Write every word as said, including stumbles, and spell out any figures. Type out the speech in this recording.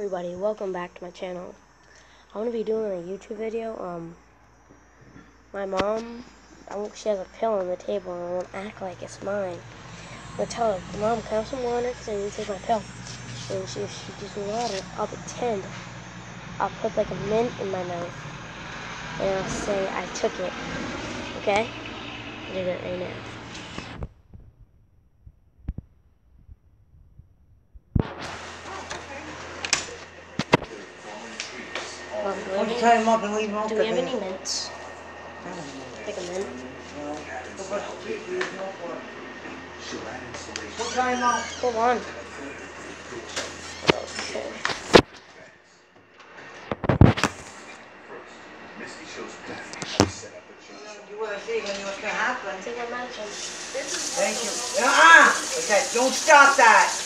everybody, welcome back to my channel. I'm going to be doing a YouTube video. Um, my mom, I won't, she has a pill on the table and I won't act like it's mine. I'm going to tell her, Mom, can I have some water because I need to take my pill? And she, if she gives me water, I'll pretend I'll put like a mint in my mouth and I'll say I took it. Okay? I'll do that right now. Um, do, we tie him up and leave him do we have any mints? Like a mint? We'll tie him up. Hold on. Okay. You would have seen when you what's going to happen. Take my medicine. Thank you. Ah! Okay, don't stop that.